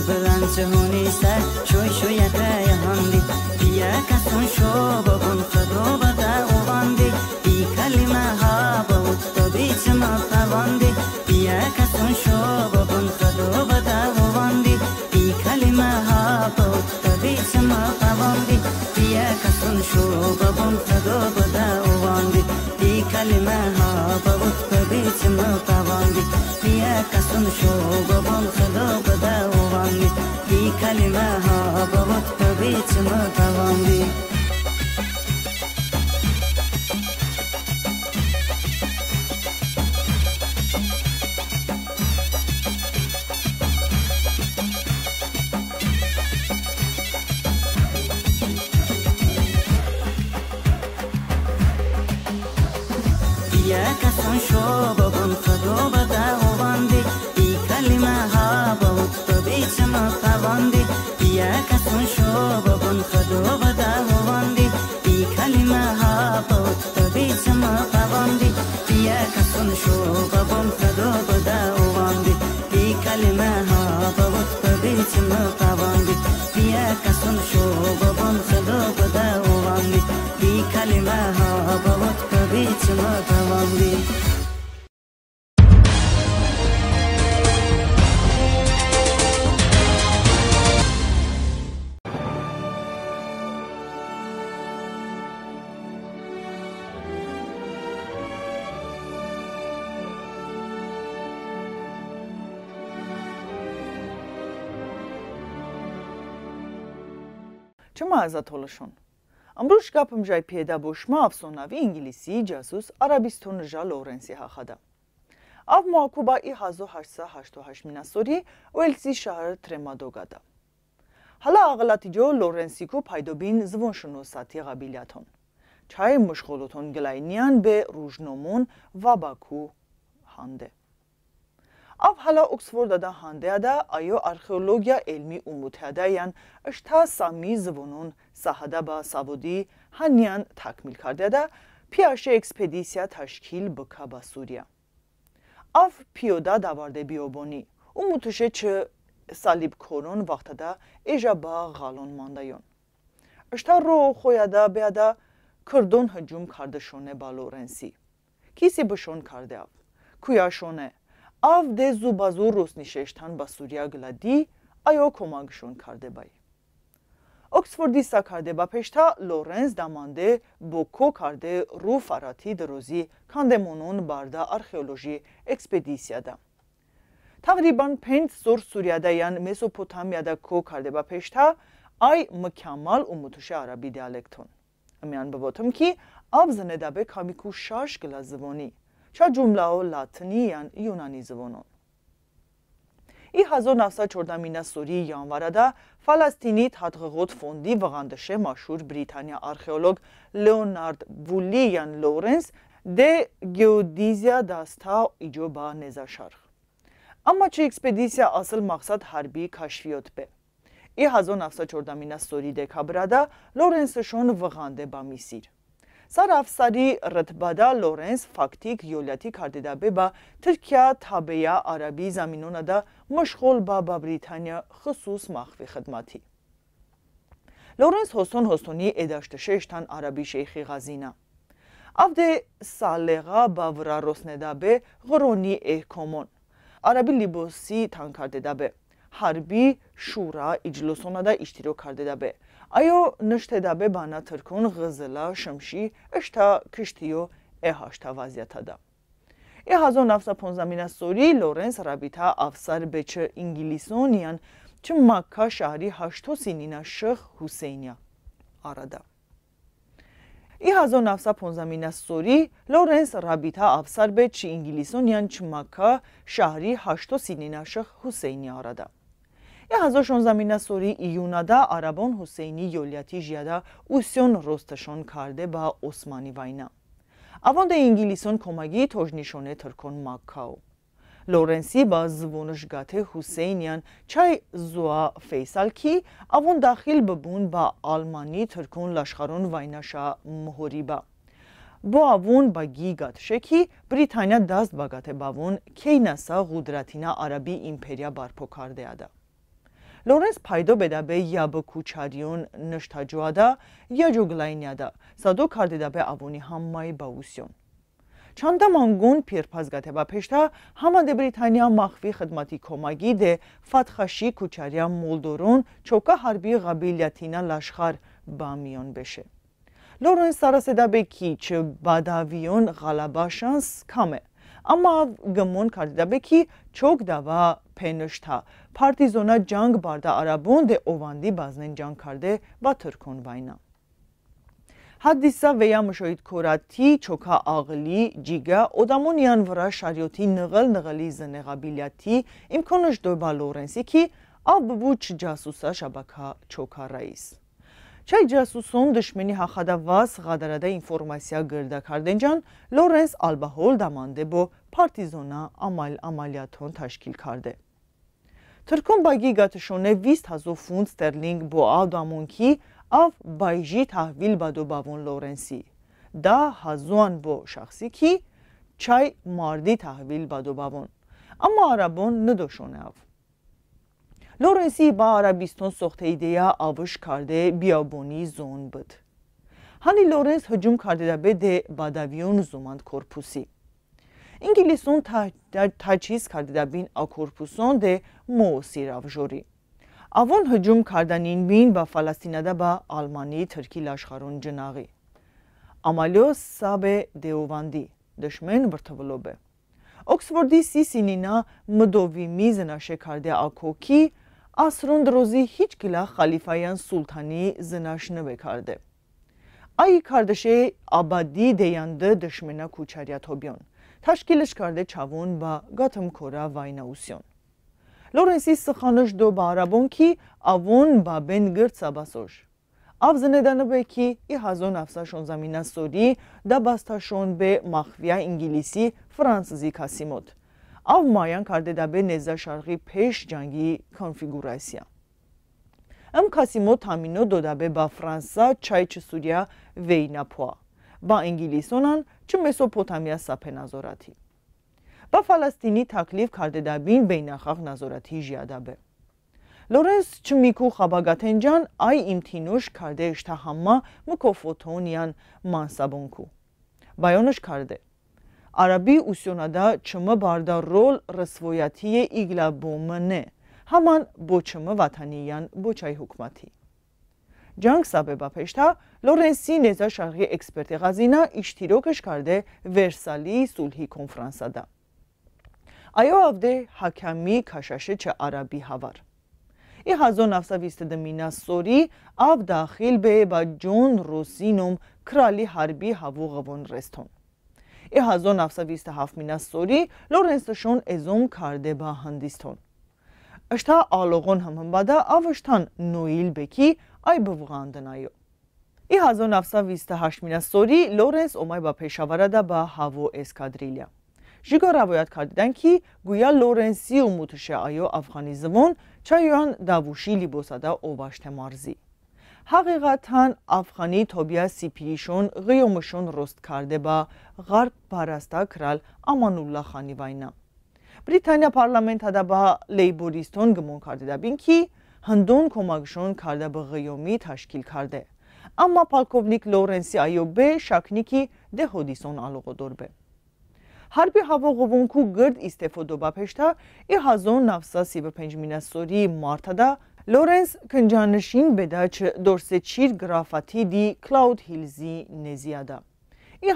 بلند جهانی سر شوی هندی بیا کسون شو ببون خدا بده اوواندی بی کلمه ها بود تو بیچ ما فواندی بیا کسون شو ببون خدا بده اوواندی بی کلمه ها بود تو بیچ ما فواندی بیا کسون شو ببون خدا بده اوواندی بی کلمه ها بود تو بیچ ما فواندی بیا کسون شو ببون خدا بده اوواندی بی کلمه ها بود تو بیچ ما فواندی کسان شو ببون خدا بده اوواندی بی کلمه ها بود تو بیچ ما فواندی بیا کسان شو ببون خدا بده اوواندی بی کلمه ها بود تو بیچ ما فواندی بیا کسان شو ببون خدا بده اوواندی بی کلمه ها بود تو بیچ ما فواندی بیا کسان شو ببون خدا بده اوواندی بی کلمه ها بود تو بیچ ما فواندی Чому азатолашон? Амруш гапым жай пиеда бошма афсонави инглиси ҷасус Арабистон жа Лоренси ҳахада. Ав муакуба и 1888 минасори Уэльси шаҳр Тремадогада. Ҳала ағлатиҷо Лоренси ку пайдобин звоншуносати қабилиятон. Чай мушғулотон гилайниян бе рӯжномон ва Баку ҳанде. Ав ҳала Оксфордада ҳандеада айо археология элми умутеадаян ишта сами звонон саҳада ба саводӣ ҳаниян такмил кардеада пиаше экспедисия ташкил бика ба Сурия. Ав пиёда даварде биёбонӣ умутуше чӣ салибкорон вақтада эжа ба ғалон мандаён. Ишта роҳ хояда беада кирдон ҳуҷум кардашоне ба Лоренси. Киси бишон кардеав. Куяшоне ав де зубазу роснишештан ба Сурия гиладӣ айо кӯмагшон карде бай. Оксфордиса карде ба пешта Лоренс даманде бо ко карде рӯ фарати дирозӣ кандемонон барда археологӣ экспедисияда. Тақрибан 5 сор Суриядаян Месопотамияда ко карде ба пешта ай мукаммал умутуше арабӣ диалектон. Амиян бивотим ки ав зинедабе камику 6 гила звонӣ. Ча ҷумлао латинӣ ян юнанӣ звонон. И 1914 соли январада фаластинӣ тадқиқот фонди вағандише машҳур британия археолог Леонард Вулли ян Лоренс де геодезия даста иҷо ба незашарх. Амма чи экспедисия асл мақсад ҳарбӣ кашфиёт бе. И 1914 соли декабрада Лоренсшон вағанде ба Мисир. Сар афсари ритбада Лоренс фактик ёлияти кардида бе ба Туркия табея арабӣ заминонада машғул ба Британия хусус махфӣ хидматӣ. Лоренс ҳостон-ҳостонӣ эдаштишештан арабӣ шейхи ғазина. Авде салеға ба вра роснеда бе ғурони эҳкомон. Арабӣ либосӣ тан кардида бе. ҳарбӣ шура иҷлосонада иштирок кардида бе. Айо ништедабе бана Туркун ғизила шимшӣ ишта киштиё эҳашта вазъиятада. И 1915 соли Лоренс рабита афсар бе чи инглисониян чи Макка шаҳри ҳашто синина Шейх Ҳусейния арада. И 1915 соли Лоренс рабита афсар бе чи инглисониян чи Макка шаҳри ҳашто синина Шейх Ҳусейния арада. И 1916 соли июнада арабон Ҳусейнӣ ёлияти жияда усён росташон карде ба Османӣ вайна. Авонда инглисон кӯмагӣ тоҷнишоне туркон Маккао. Лоренси ба звонишгате Ҳусейниян чай зуа Фейсал ки авон дахил бибун ба алманӣ туркон лашкарон вайнаша муҳориба. Бо авон ба гигатше ки Британия даст ба гате бавон кейнаса ғудратина арабӣ империя барпо кардеада. լորենս փայդո բեդաբե յաբը քուչարիոն նշտաջուադա յաջոգլայնյադա սադո քարդեդաբե ավոնի համմայի բաուսյոն Չանդամանգուն Փիրփազգաթեբա փեշտա համադե Բրիտանիա մախվի խդմատի կոմագի դե Ֆաթխաշի քուչարիա մոլդորոն չոկա հարբի ղաբիլյաթինա լաշխար բամիոն բեշե Լորենս Սարասեդաբեկի չբադավիոն ղալաբաշանս կամե Ama gămon kardabeki çok dava penışta. Partizona jang barda arabon de ovandi baznen jang karde va Türkon vayna. Haddisa veya müşahit korati çoka ağli ciga odamonian vra şaryoti nığıl zneğabiliyati imkonuş doyba Lorensi ki ab bu casusa şabaka çoka reis. Çay casusun düşmeni haxada vas gadarada informasiya gırda kardencan Lorens albahol damande bu partizona amaliyaton teşkil karde. Türkon bagi gatışone 20,000 fund sterling bu adamon ki av bayji tahvil bado bavon Lorensi. Da hazuan bu şahsi ki çay mardi tahvil bado bavon. Ama arabon ndoşone av. Lorensi ba Arabistan soxte ideya avış karde biyaboni zon bud. Hani Lorens hücum karde da be de badaviyon zumand korpusi. İngilisun taçiz karde da bin a korpuson de moosir avjori. Avon hücum kardanin bin ba Falastinada ba Almani Türki laşxarun cınagi. Amalios sabe deovandi. Düşmen vırtavlobe. Oxfordi Sisinina mdovimi znaşe karde akoki Asrund rozi hiç gila Xalifayan Sultani zinaşını bekardı. Ay kardeşe abadi deyandı düşmena kuçarya tobyon. Taşkiliş karde çavun ba gatım kora vayna usyon. Lorensi sıxanış do barabon ki avun ba ben gırt sabasoş. Av znedanı be ki ihazon afsaşon zamina sori da bastaşon be maxviya İngilisi Fransızı kasimod. Av mayan karde da be nezda şarqi peş cangi konfigurasya. Am Kasimo tamino do da be ba Fransa çayçı Suriya veyna poa. Ba İngilisonan çı Mesopotamiya sape nazorati. Ba Falastini taklif karde da bin beynaxaq nazorati jiyada be. Lorens çı miku xabagatencan ay imtinuş karde iştahamma mukofotoniyan mansabonku. Bayonuş karde. Arabi usyonada çımı barda rol rısvoyatiye igla bomne. Haman bo çımı vataniyan bo çay hukmati. Jang sabeba peşta Lorensi neza şarqi eksperti gazina iştirokeş karde Versali sulhi konferansada. Ayo avde hakami kaşaşı çe Arabi havar. I 1920 sori av daxil be ba John Rosinum krali harbi havuğavon reston. I 1927 sori Lorensshon ezom karde ba Hindistan. Ashta alogon hamambada avashtan Noil beki ay buvğandanayo. I 1928 sori Lorens omay ba Peshavarada ba havo eskadrilya. Jigo ravoyat kardidan ki guya Lorensi umutuşe ayo Afganizmon çayan davuşi libosada ovaşte marzi. Haqiqatan Afghani Tobiya Sipirishon gıyomuşon rost karde ba Gharb parasta kral Amanullah Khani vayna. Britanya parlamentada ba Leyboriston gımon karde da bin ki Hindon komagshon karde ba gıyomi taşkil karde. Ama Polkovnik Lorensi ayo be şakniki de hodison aloqodor be. Harbi havoqovonku gırd istefodoba peşta I 1935 sori martada Lorens kıncanışin bedaç dorseçir grafati di Cloud Hills'i neziyada. I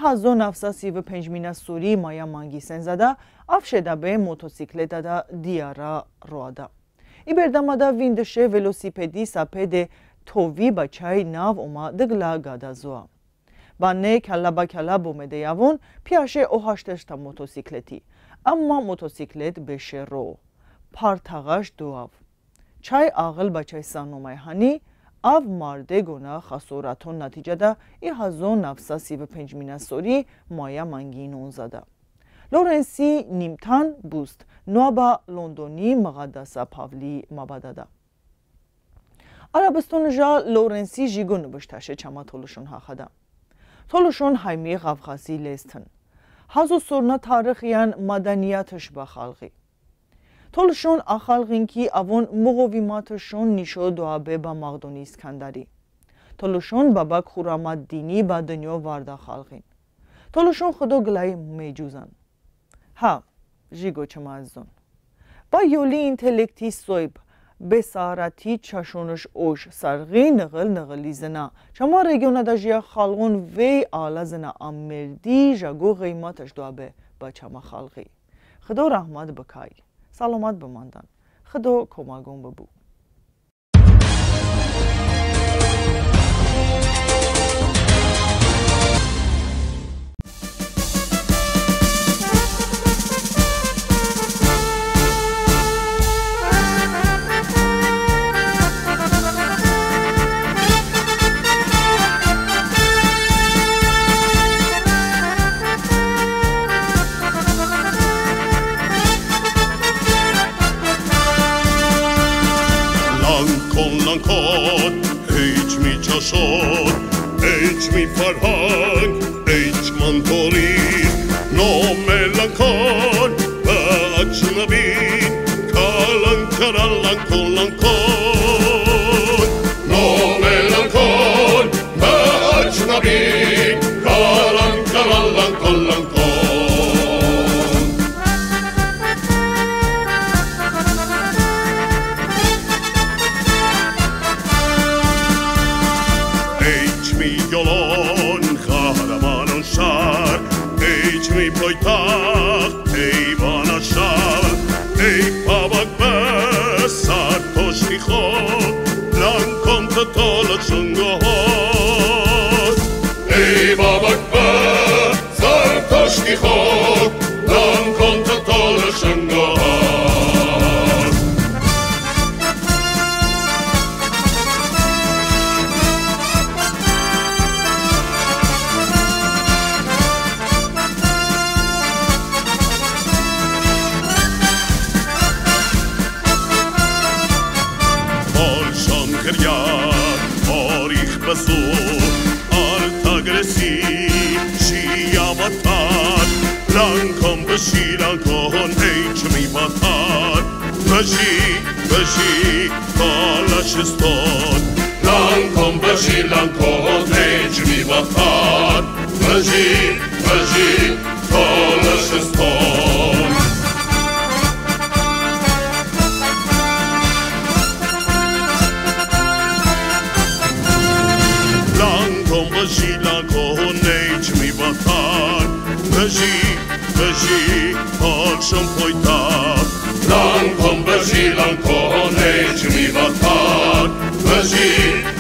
1935 sori maya mangisenzada afşeda be motosikletada diyara roada. I berdamada vindşe velosipedi sapede tovi baçay nav oma dıgla gadazoa. Banne kalla kalla bomede yavon piaşe ohaşteşta motosikleti. Amma motosiklet beşe ro. Partağaş duav. Çay ağıl baçay sanomay hani av marde gona xasoraton naticada I 1935 sori maya mangin onzada. Lorensi nimtan bust nuaba Londoni mağadasa Pavli mabadada. Arabiston ja Lorensi jigon bıştaşe çama toluşun haxada. Toluşon haymi gavxasi lestin. Hazo sorna tarixiyan madaniyatış ba xalqi. Թոլշոն ախալղինքի ավոն մողովիմաթշոն նիշո դոաբե բա մաղդոնի Իսկանդարի։ Թոլշոն բաբակ խուրամատ դինի բա դնյո վարդա խալղին։ Թոլշոն խդո գլայի մեջուզան։ Հա, ժիգո չմազոն։ Բա յոլի ինտելեկտի սոյբ Բեսարաթի չաշոնշ օժ սարղի նղլի զնա չամա ռեգիոնադաժիա խալղոն վեյ ալա զնա ամերդի ժագո ղեյմատշ դոաբե բա չամա խալղի խդո ռահմատ բքայ սալոմատ բմանդան խդո կոմագոն բբու H mi farhang, H mantorin, no melancon, achnabin, kalan karalan kolancon, no melancon, achnabin, kalan karalan kolancon. Poitach, ei vanashal, ei pavak besar toshtichot, lankom tatolot shungohot. Ei pavak besar toshtichot, lankom tatolot shungohot. Lankom bashilankon H mi batar Bashi kalashiston Lankom bashilankon H mi batar Bashi kalashiston Lankom bashilankon H mi batar Bashi, all shom poitach. Lankom bashi, lankom H mi batar. Bashi.